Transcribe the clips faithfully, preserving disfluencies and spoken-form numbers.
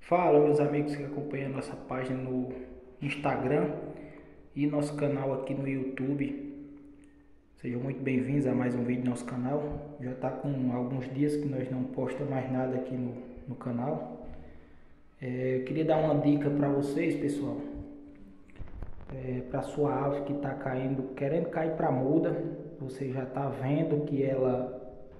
Fala, meus amigos que acompanham a nossa página no Instagram e nosso canal aqui no YouTube. Sejam muito bem-vindos a mais um vídeo do nosso canal. Já está com alguns dias que nós não postamos mais nada aqui no, no canal. É, eu queria dar uma dica para vocês, pessoal. É, para sua ave que está caindo, querendo cair para muda, você já está vendo que ela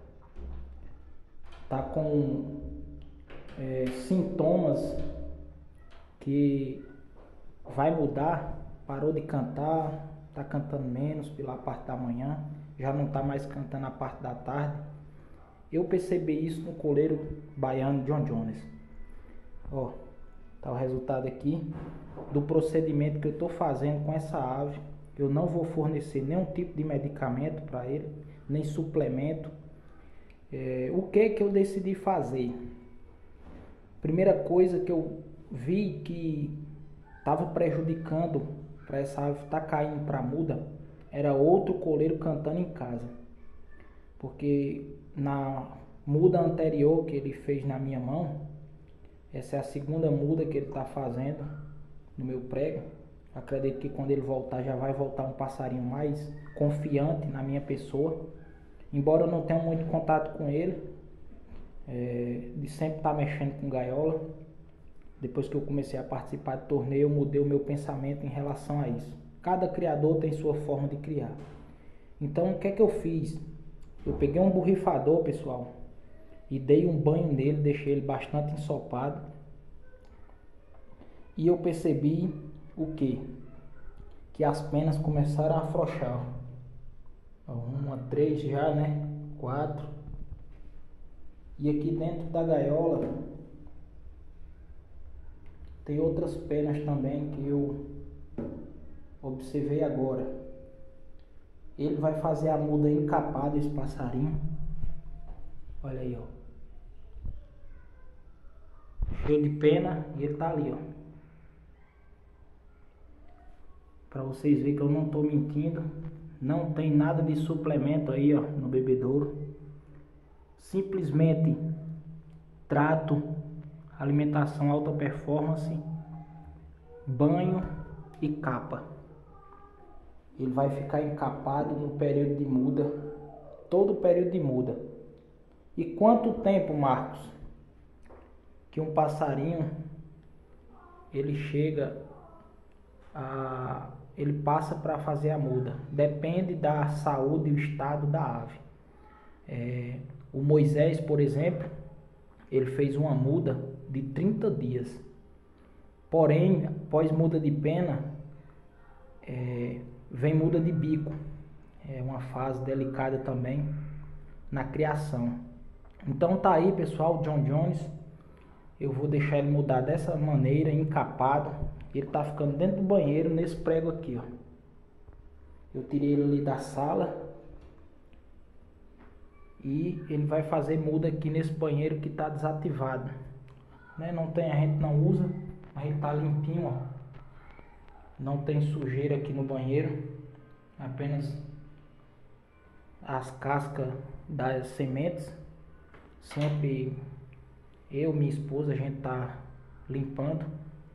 está com é, sintomas que vai mudar, parou de cantar, está cantando menos pela parte da manhã, já não está mais cantando a parte da tarde. Eu percebi isso no coleiro baiano John Jones. Ó, tá o resultado aqui do procedimento que eu estou fazendo com essa ave. Eu não vou fornecer nenhum tipo de medicamento para ele, nem suplemento. É, o que que eu decidi fazer? Primeira coisa que eu vi que estava prejudicando para essa ave estar tá caindo para muda era outro coleiro cantando em casa. Porque na muda anterior que ele fez na minha mão, essa é a segunda muda que ele está fazendo no meu prego. Acredito que quando ele voltar já vai voltar um passarinho mais confiante na minha pessoa. Embora eu não tenha muito contato com ele, é, de sempre estar tá mexendo com gaiola. Depois que eu comecei a participar de torneio, eu mudei o meu pensamento em relação a isso. Cada criador tem sua forma de criar. Então, o que é que eu fiz? Eu peguei um borrifador, pessoal, e dei um banho nele, deixei ele bastante ensopado. E eu percebi o quê? Que as penas começaram a afrouxar. Uma, três já, né? Quatro. E aqui dentro da gaiola tem outras penas também que eu observei agora. Ele vai fazer a muda encapada, esse passarinho. Olha aí, ó. Cheio de pena e ele tá ali, ó. Para vocês verem que eu não tô mentindo. Não tem nada de suplemento aí, ó, no bebedouro. Simplesmente trato, alimentação alta performance, banho e capa. Ele vai ficar encapado no período de muda, todo o período de muda. E quanto tempo, Marcos, que um passarinho ele chega a ele passa para fazer a muda? Depende da saúde e do estado da ave. É, o Moisés, por exemplo, ele fez uma muda de trinta dias. Porém, após muda de pena, é, vem muda de bico. É uma fase delicada também na criação. Então tá aí, pessoal, John Jones. Eu vou deixar ele mudar dessa maneira, encapado. Ele tá ficando dentro do banheiro, nesse prego aqui, ó. Eu tirei ele ali da sala. E ele vai fazer muda aqui nesse banheiro que está desativado, né? Não tem, a gente não usa, mas ele está limpinho, ó. Não tem sujeira aqui no banheiro, apenas as cascas das sementes. Sempre eu, minha esposa, a gente tá limpando.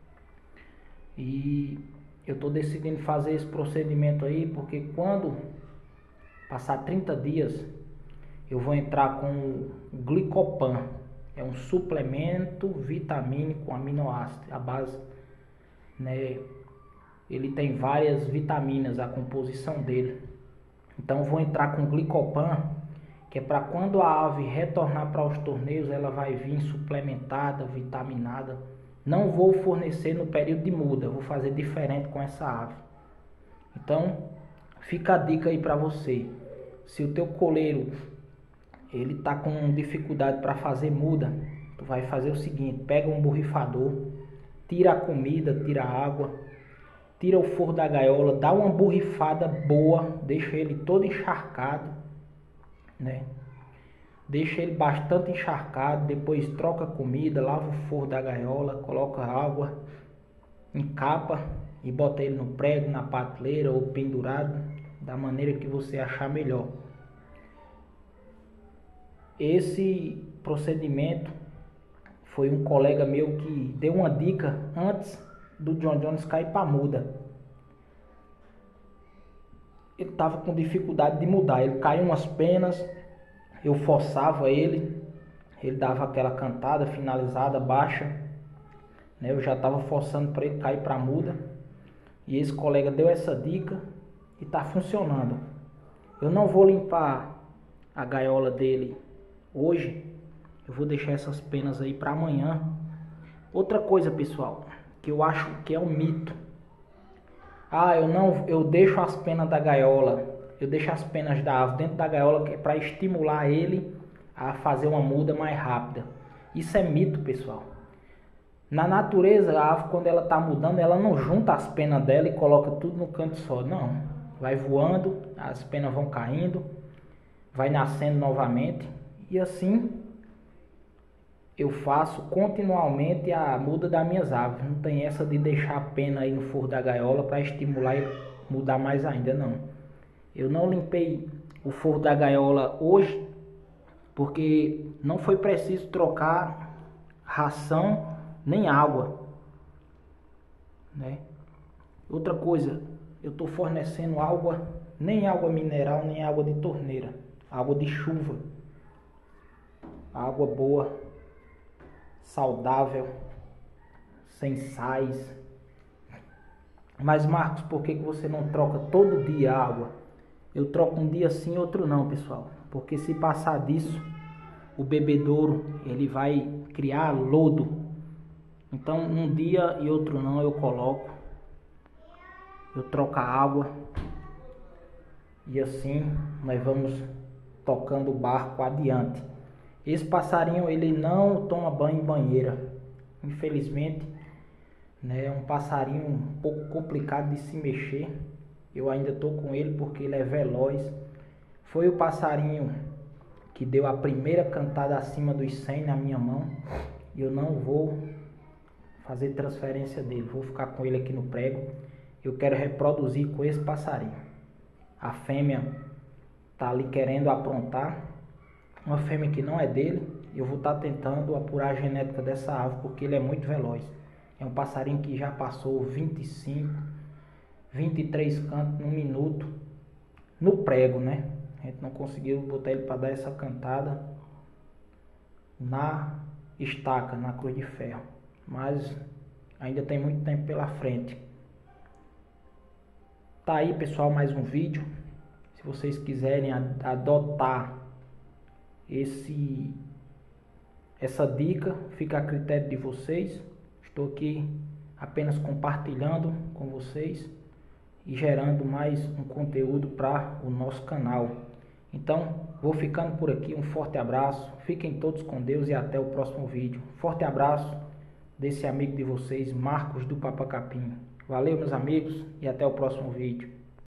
E eu tô decidindo fazer esse procedimento aí porque quando passar trinta dias eu vou entrar com o Glicopan. É um suplemento vitamínico aminoácido, a base, né? Ele tem várias vitaminas, a composição dele. Então vou entrar com o Glicopan, que é para quando a ave retornar para os torneios, ela vai vir suplementada, vitaminada. Não vou fornecer no período de muda, vou fazer diferente com essa ave. Então, fica a dica aí para você. Se o teu coleiro ele tá com dificuldade para fazer muda, tu vai fazer o seguinte: pega um borrifador, tira a comida, tira a água, tira o forro da gaiola, dá uma borrifada boa, deixa ele todo encharcado, né? Deixa ele bastante encharcado, depois troca a comida, lava o forro da gaiola, coloca água, encapa e bota ele no prego, na prateleira ou pendurado, da maneira que você achar melhor. Esse procedimento foi um colega meu que deu uma dica antes do John Jones cair para muda. Ele estava com dificuldade de mudar, ele caiu umas penas, eu forçava ele, ele dava aquela cantada finalizada baixa, né? Eu já estava forçando para ele cair para muda, e esse colega deu essa dica e está funcionando. Eu não vou limpar a gaiola dele hoje, eu vou deixar essas penas aí para amanhã. Outra coisa, pessoal, que eu acho que é um mito. Ah, eu não, eu deixo as penas da gaiola, eu deixo as penas da ave dentro da gaiola que é para estimular ele a fazer uma muda mais rápida. Isso é mito, pessoal. Na natureza, a ave, quando ela está mudando, ela não junta as penas dela e coloca tudo no canto só, não. Vai voando, as penas vão caindo, vai nascendo novamente, e assim eu faço continuamente a muda das minhas aves. Não tem essa de deixar a pena aí no forro da gaiola para estimular e mudar mais ainda, não. Eu não limpei o forro da gaiola hoje porque não foi preciso trocar ração nem água, né? Outra coisa, eu estou fornecendo água, nem água mineral, nem água de torneira, água de chuva, água boa, saudável, sem sais. Mas Marcos, por que que você não troca todo dia a água? Eu troco um dia sim, outro não, pessoal. Porque se passar disso, o bebedouro ele vai criar lodo. Então um dia e outro não eu coloco. Eu troco a água. E assim nós vamos tocando o barco adiante. Esse passarinho ele não toma banho em banheira, infelizmente, né? É um passarinho um pouco complicado de se mexer. Eu ainda estou com ele porque ele é veloz. Foi o passarinho que deu a primeira cantada acima dos cem na minha mão. E eu não vou fazer transferência dele, vou ficar com ele aqui no prego. Eu quero reproduzir com esse passarinho. A fêmea está ali querendo aprontar. Uma fêmea que não é dele, eu vou estar tentando apurar a genética dessa ave, porque ele é muito veloz. É um passarinho que já passou vinte e cinco, vinte e três cantos no minuto no prego, né? A gente não conseguiu botar ele para dar essa cantada na estaca, na cruz de ferro. Mas ainda tem muito tempo pela frente. Tá aí, pessoal, mais um vídeo. Se vocês quiserem adotar Esse, essa dica, fica a critério de vocês. Estou aqui apenas compartilhando com vocês e gerando mais um conteúdo para o nosso canal. Então, vou ficando por aqui. Um forte abraço. Fiquem todos com Deus e até o próximo vídeo. Forte abraço desse amigo de vocês, Marcos do Papacapim. Valeu, meus amigos, e até o próximo vídeo.